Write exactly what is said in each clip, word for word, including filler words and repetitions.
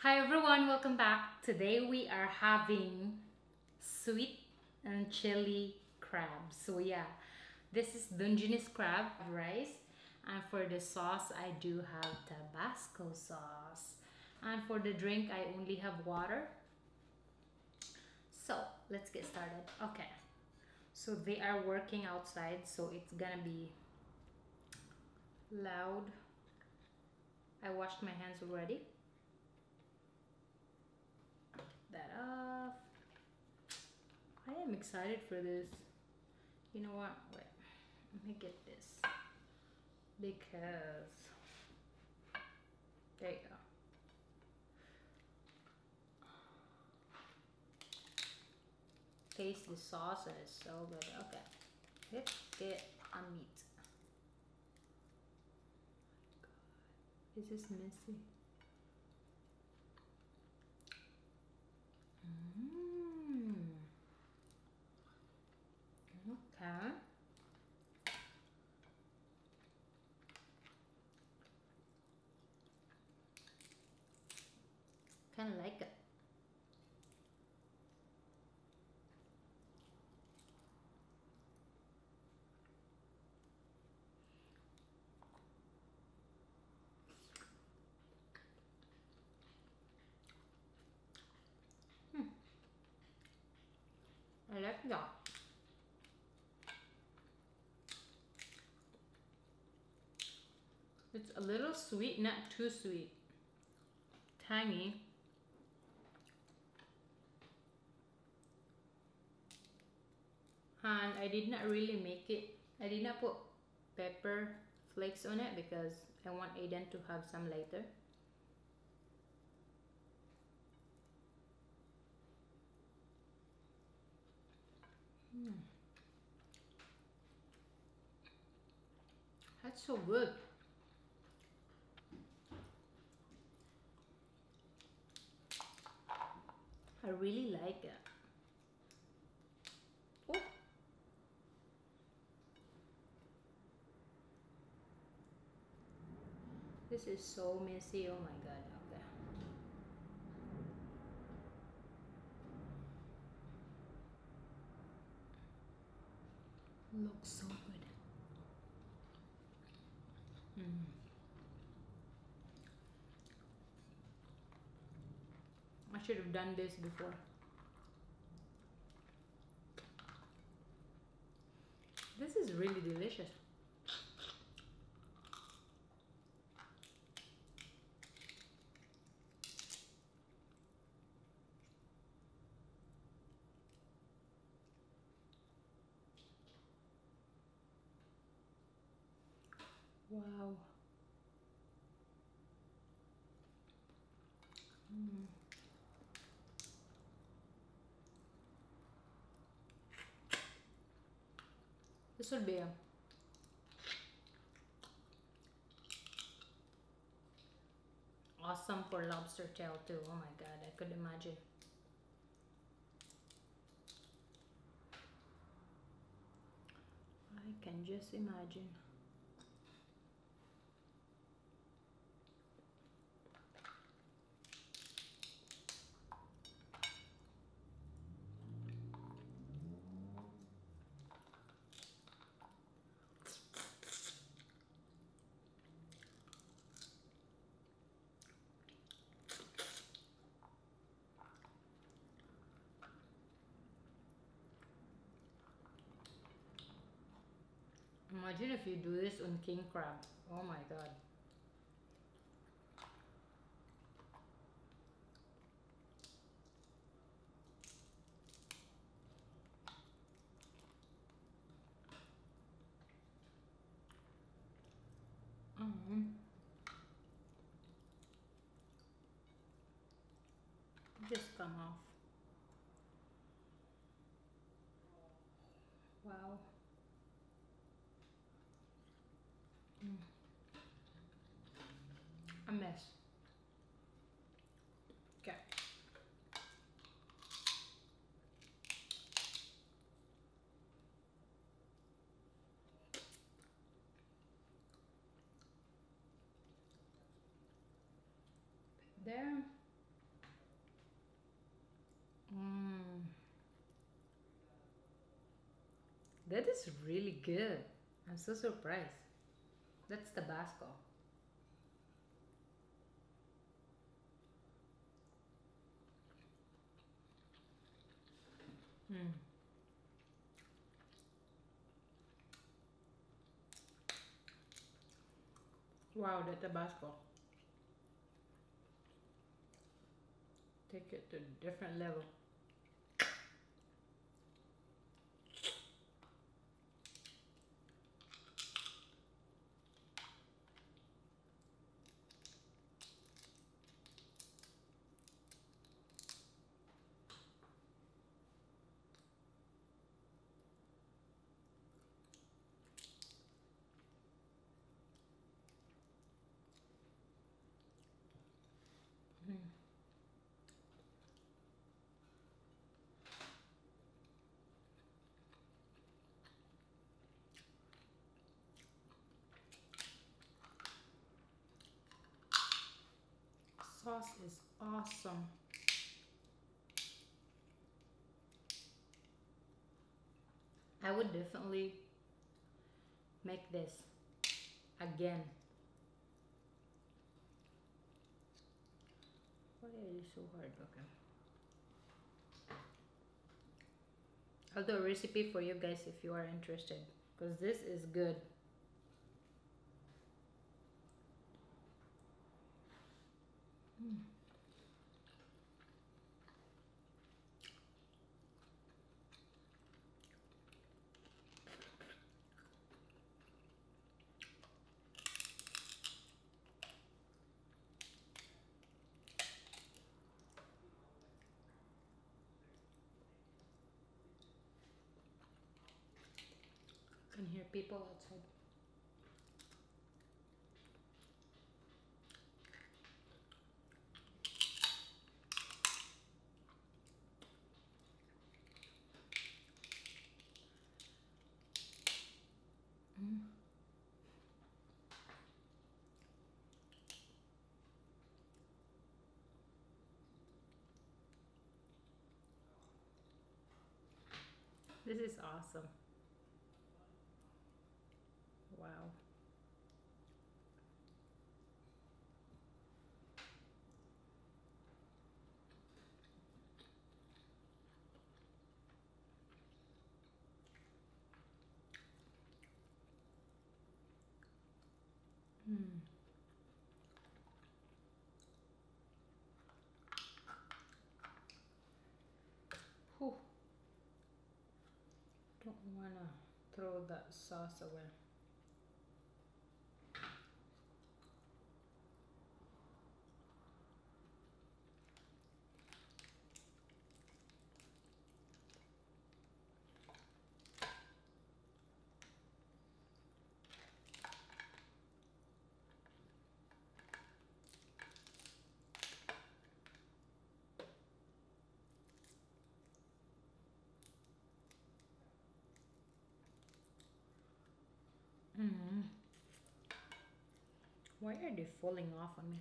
Hi everyone, welcome back. Today we are having sweet and chili crab. So yeah, this is Dungeness crab rice, and for the sauce I do have Tabasco sauce. And for the drink I only have water. So let's get started. Okay. So they are working outside, so it's gonna be loud. I washed my hands already. That off. I am excited for this. You know what? Wait, let me get this because there you go. Taste the sauce and it's so good. Okay, let's get a meat. This is messy. Mmm. Okay. Kind of like it. Hmm. I like that. It's a little sweet, not too sweet. Tangy. And I did not really make it. I did not put pepper flakes on it because I want Aiden to have some later. Mm. That's so good. I really like it. Oh, this is so messy. Oh my god. Okay. Looks so good. Mm. I should have done this before. This is really delicious. Wow. Mm. This would be awesome for lobster tail too. Oh my god, I could imagine. I can just imagine. Imagine if you do this on king crab. Oh my god. Mm. Just come off. Wow. Mm. A mess. Okay. There. That is really good. I'm so surprised. That's Tabasco. Mm. Wow, the Tabasco. Take it to a different level. Mm. Sauce is awesome. I would definitely make this again. Why are you so hard looking? I'll do a recipe for you guys if you are interested, because this is good. Mm. I can hear people outside. Mm. This is awesome. Wow. Mm. Whew. Don't wanna throw that sauce away. Mm. Why are they falling off on me?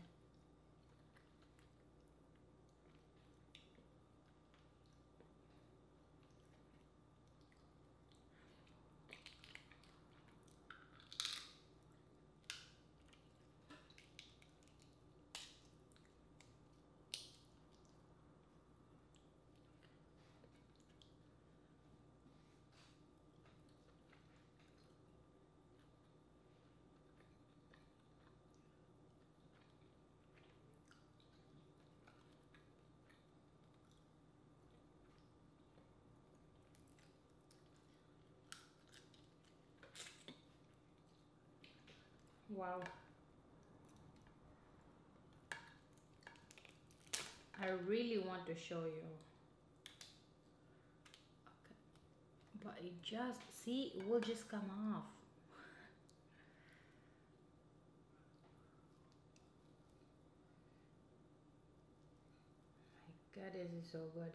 Wow. I really want to show you. Okay. But it just, see, it will just come off. My God, this is so good.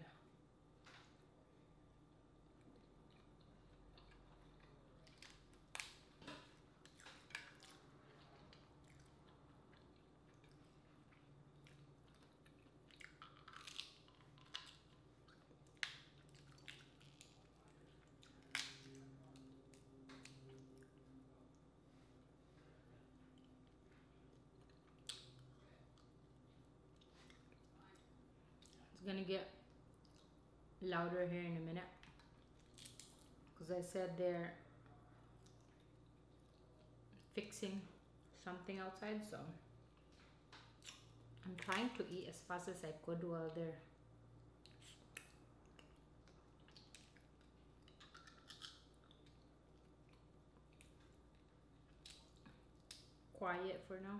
gonna get louder here in a minute because I said they're fixing something outside, so I'm trying to eat as fast as I could while they're quiet for now.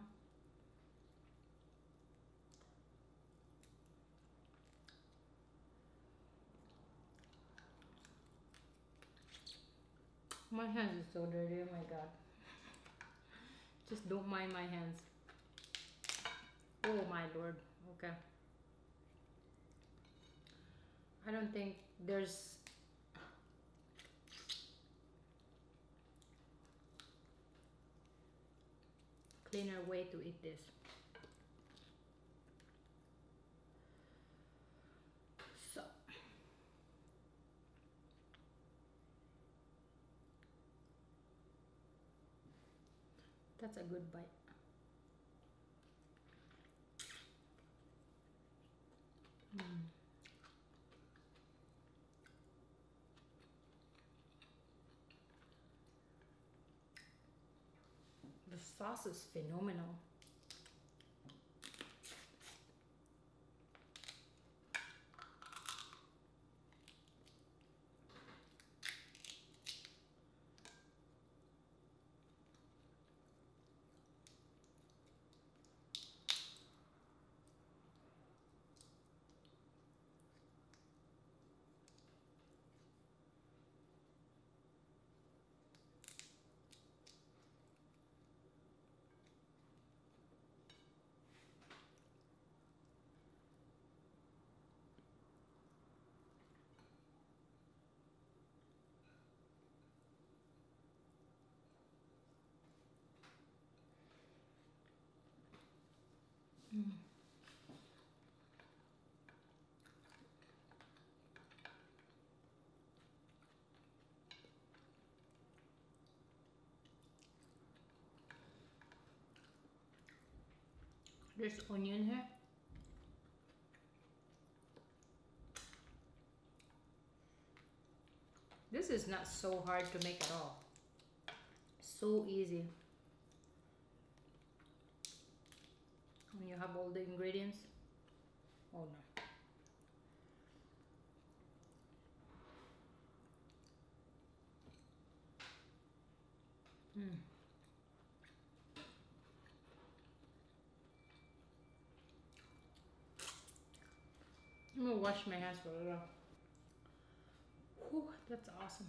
My hands is so dirty, oh my god. Just don't mind my hands. Oh my lord, okay. I don't think there's cleaner way to eat this. So that's a good bite. Mm. The sauce is phenomenal. Mm. There's onion here. This is not so hard to make at all. So easy. When you have all the ingredients. Oh no. Mm. I'm gonna wash my hands for a little. Whew, that's awesome.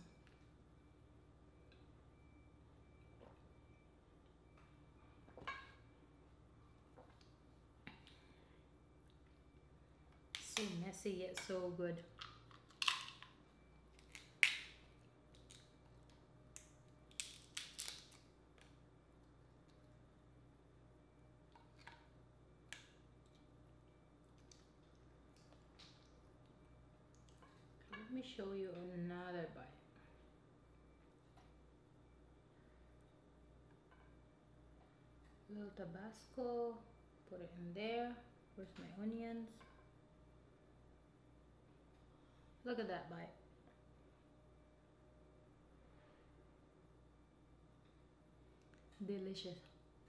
So messy yet so good. Let me show you another bite. Little Tabasco, put it in there. Where's my onions? Look at that bite. Delicious.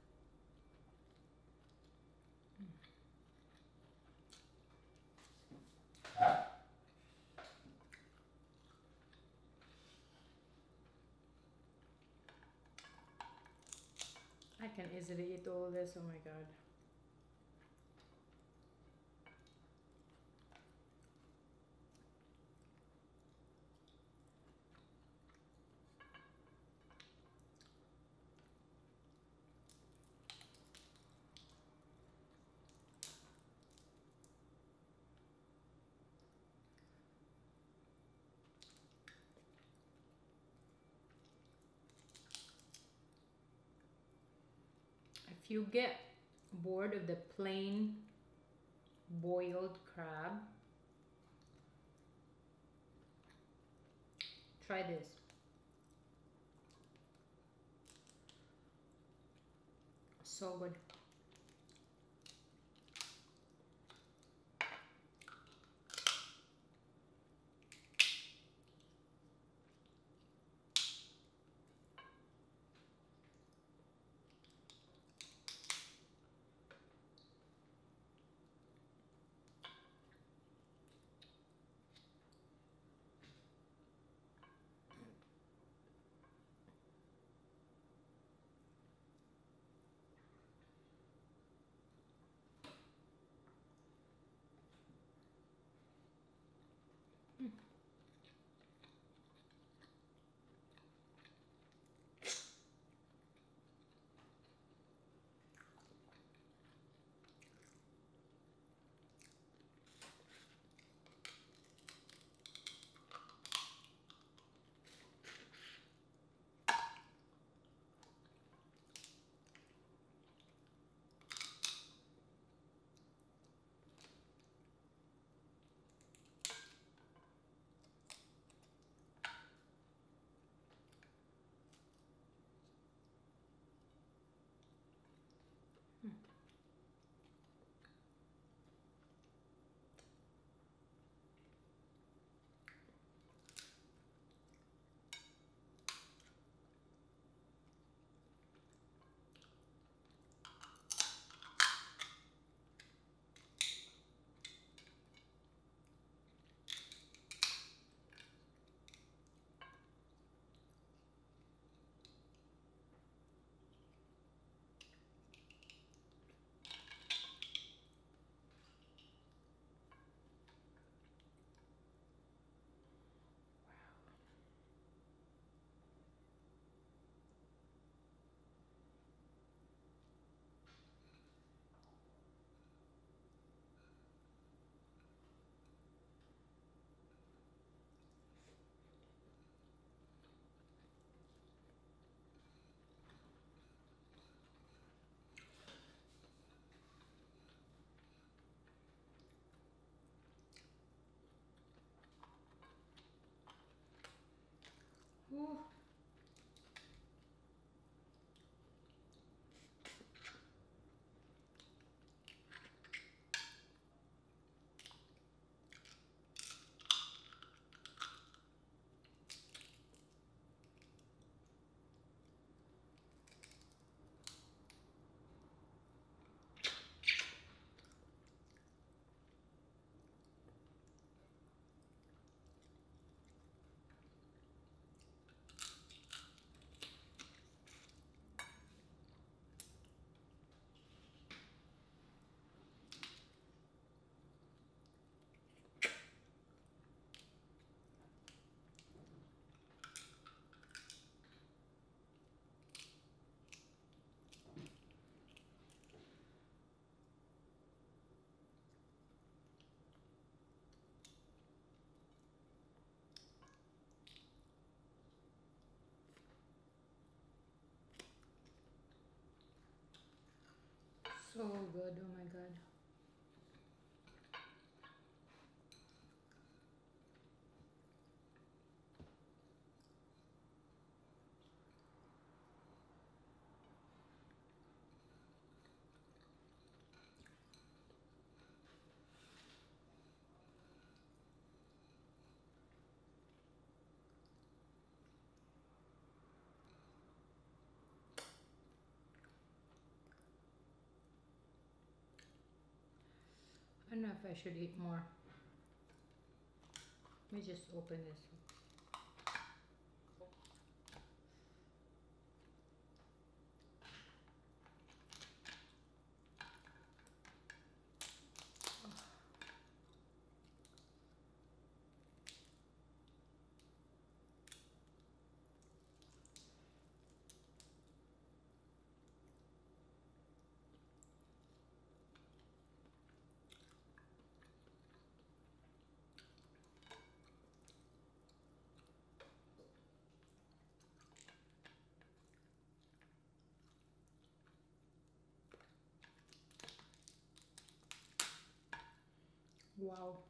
I can easily eat all this, oh my god. If you get bored of the plain boiled crab, try this. So good. Ooh. So good, oh my god. I don't know if I should eat more. Let me just open this. Wow.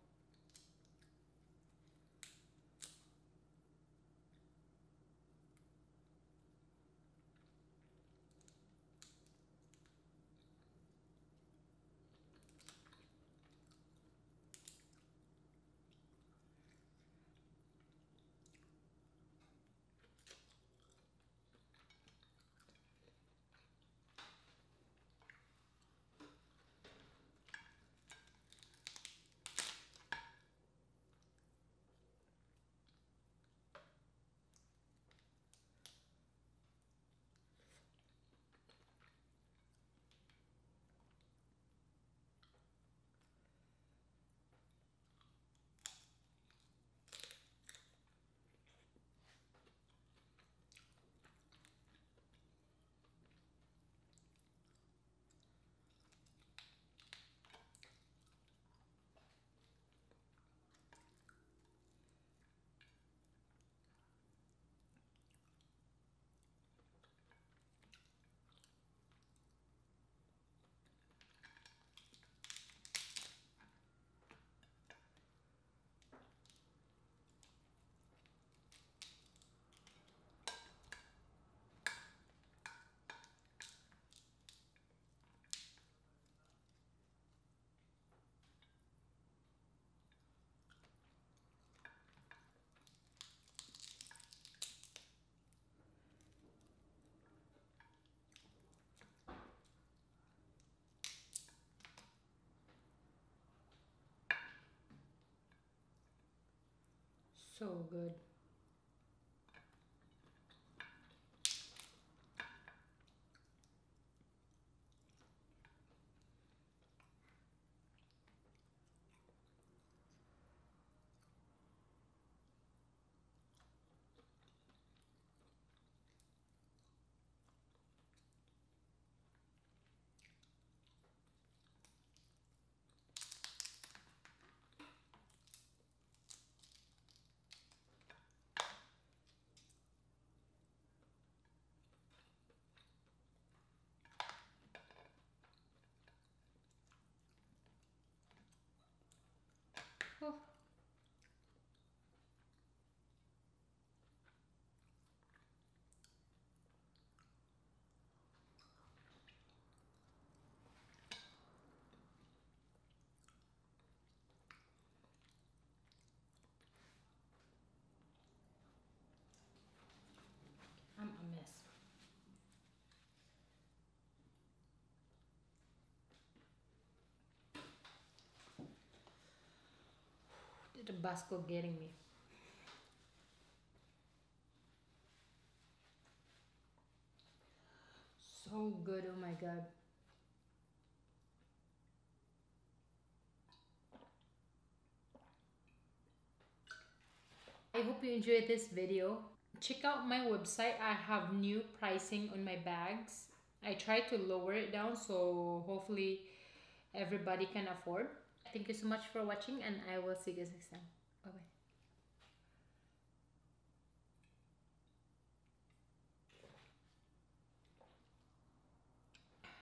So good. Oh. The Tabasco getting me. So good, oh my god. I hope you enjoyed this video. Check out my website. I have new pricing on my bags. I try to lower it down so hopefully everybody can afford. Thank you so much for watching and I will see you guys next time. Bye bye.